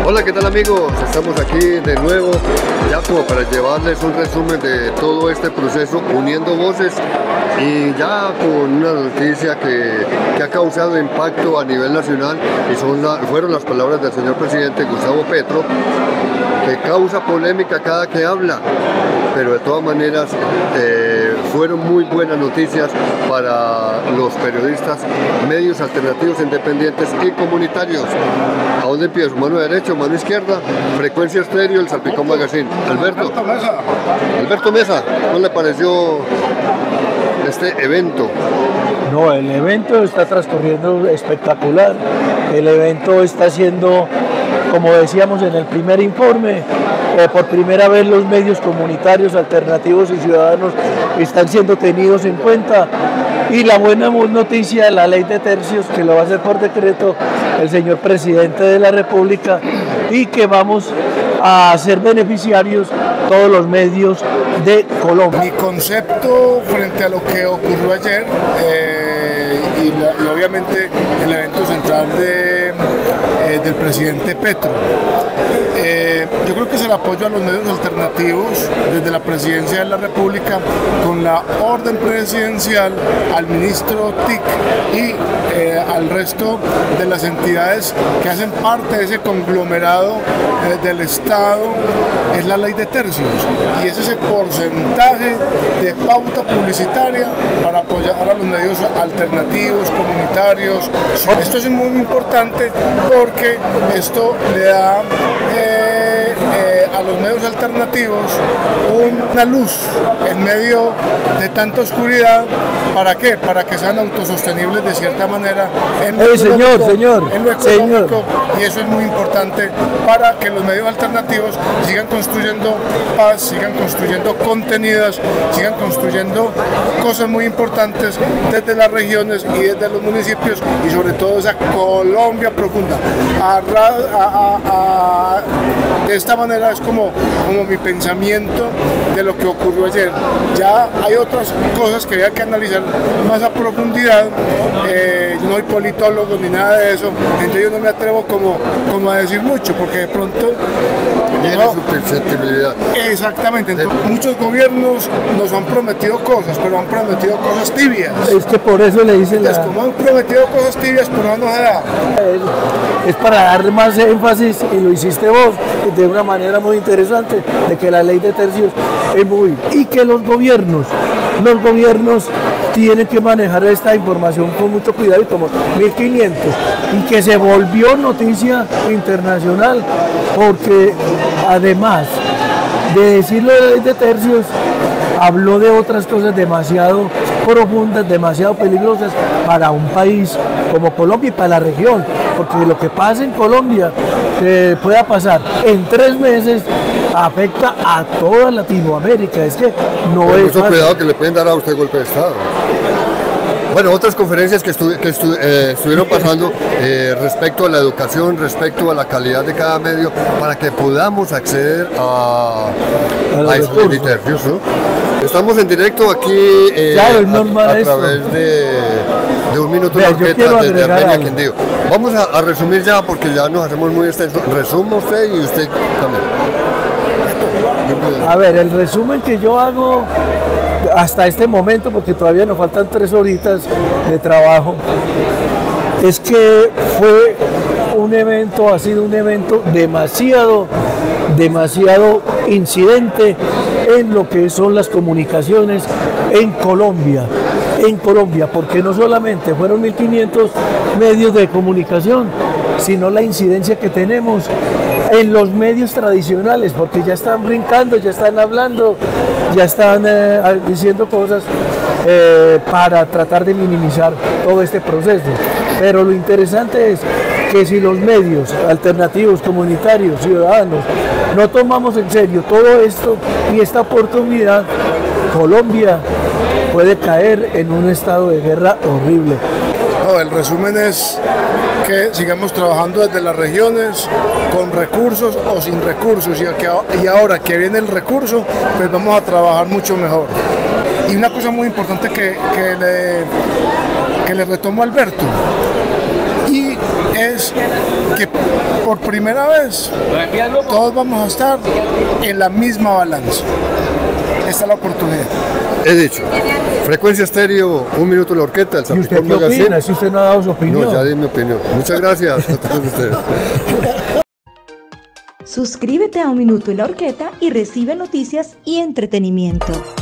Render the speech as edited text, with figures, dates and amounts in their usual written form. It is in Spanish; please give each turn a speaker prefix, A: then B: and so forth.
A: Hola, ¿qué tal amigos? Estamos aquí de nuevo, ya como para llevarles un resumen de todo este proceso, uniendo voces y ya con una noticia que ha causado impacto a nivel nacional y fueron las palabras del señor presidente Gustavo Petro, que causa polémica cada que habla, pero de todas maneras fueron muy buenas noticias para los periodistas, medios alternativos, independientes y comunitarios. ¿A dónde empiezo? ¿Mano derecha, mano izquierda? Frecuencia Estéreo, el Salpicón Magazine. Alberto Mesa, ¿cómo le pareció este evento?
B: No, el evento está transcurriendo espectacular. El evento está siendo, como decíamos en el primer informe, por primera vez los medios comunitarios, alternativos y ciudadanos están siendo tenidos en cuenta. Y la buena noticia de la ley de tercios, que lo va a hacer por decreto el señor presidente de la República, y que vamos a ser beneficiarios todos los medios de Colombia.
C: Mi concepto frente a lo que ocurrió ayer y obviamente el evento central del presidente Petro. Yo creo que es el apoyo a los medios alternativos desde la Presidencia de la República con la orden presidencial al ministro TIC y al resto de las entidades que hacen parte de ese conglomerado del Estado. Es la ley de tercios y es ese porcentaje de pauta publicitaria para apoyar a los medios alternativos, comunitarios. Esto es muy importante porque esto le da a los medios alternativos una luz en medio de tanta oscuridad. ¿Para qué? Para que sean autosostenibles de cierta manera en lo económico, y eso es muy importante para que los medios alternativos sigan construyendo paz, sigan construyendo contenidos, sigan construyendo cosas muy importantes desde las regiones y desde los municipios y sobre todo esa Colombia profunda. De esta manera es como mi pensamiento de lo que ocurrió ayer. Ya hay otras cosas que había que analizar más a profundidad. Yo no soy politólogo ni nada de eso, entonces yo no me atrevo como a decir mucho, porque de pronto
A: tiene su perceptibilidad.
C: Exactamente, entonces, muchos gobiernos nos han prometido cosas, pero han prometido cosas tibias.
B: Es que por eso le dicen
C: como han prometido cosas tibias, pero no se da.
B: Es para dar más énfasis, y lo hiciste vos de una manera muy interesante, de que la ley de tercios es muy... y que los gobiernos tienen que manejar esta información con mucho cuidado, y como 1500, y que se volvió noticia internacional, porque además de decirlo de la ley de tercios, habló de otras cosas demasiado profundas, demasiado peligrosas para un país como Colombia y para la región, porque lo que pasa en Colombia, que pueda pasar en 3 meses, afecta a toda Latinoamérica. Es que no
A: pero
B: es
A: mucho cuidado que le pueden dar a usted golpe de Estado. Bueno, otras conferencias que estuvieron pasando respecto a la educación, respecto a la calidad de cada medio, para que podamos acceder a estos tercios, ¿no? Estamos en directo aquí a través de Un Minuto de Orquesta desde Armenia, Quindío. Vamos a resumir ya porque ya nos hacemos muy extensos. Resuma usted y usted también.
B: A ver, el resumen que yo hago hasta este momento, porque todavía nos faltan 3 horitas de trabajo, es que fue un evento, ha sido un evento demasiado incidente en lo que son las comunicaciones en Colombia, porque no solamente fueron 1500 medios de comunicación, sino la incidencia que tenemos en los medios tradicionales, porque ya están brincando, ya están hablando, ya están diciendo cosas para tratar de minimizar todo este proceso. Pero lo interesante es que si los medios alternativos, comunitarios, ciudadanos, no tomamos en serio todo esto y esta oportunidad, Colombia puede caer en un estado de guerra horrible.
C: No, el resumen es que sigamos trabajando desde las regiones, con recursos o sin recursos, y ahora que viene el recurso, pues vamos a trabajar mucho mejor. Y una cosa muy importante que le retomo a Alberto, y es que por primera vez todos vamos a estar en la misma balanza. Esta es la oportunidad.
A: He dicho, Frecuencia Estéreo, un minuto la orquesta, el
B: ¿Y usted
A: Zapicón
B: qué
A: Magazine.
B: opina? Si usted no ha dado su opinión.
A: No, ya di mi opinión. Muchas gracias a todos ustedes.
D: Suscríbete a Un Minuto en la Horqueta y recibe noticias y entretenimiento.